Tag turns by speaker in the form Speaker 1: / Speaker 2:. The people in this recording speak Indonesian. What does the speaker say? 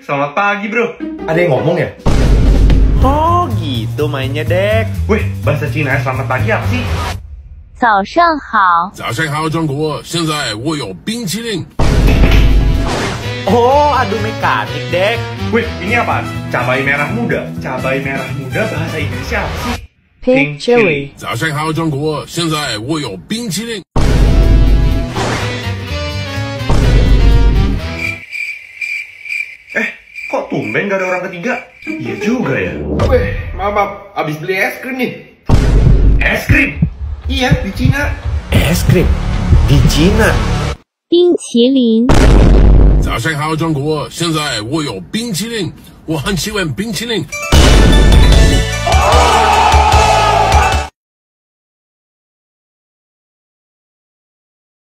Speaker 1: selamat pagi bro.
Speaker 2: Ada yang ngomong ya?
Speaker 3: Oh gitu mainnya, Dek.
Speaker 1: Weh, bahasa Cina selamat pagi apa sih?
Speaker 4: 早上好，
Speaker 5: 早上好，中国！现在我有冰淇淋。
Speaker 3: Oh, adu mekanik, Dek.
Speaker 1: Weh, ini apaan? Cabai merah muda. Cabai merah muda bahasa Inggrisnya apa sih?
Speaker 4: Pink chili，
Speaker 5: 早上好，中国！现在我有冰淇淋。
Speaker 1: Kok tumben gak ada orang ketiga? Iya juga ya.
Speaker 2: Weh, maaf, abis beli es krim nih.
Speaker 1: Es krim?
Speaker 2: Iya, di Cina.
Speaker 3: Es krim di Cina.
Speaker 4: 冰淇淋，
Speaker 5: 早上好，中国！现在我有冰淇淋，我很喜欢冰淇淋。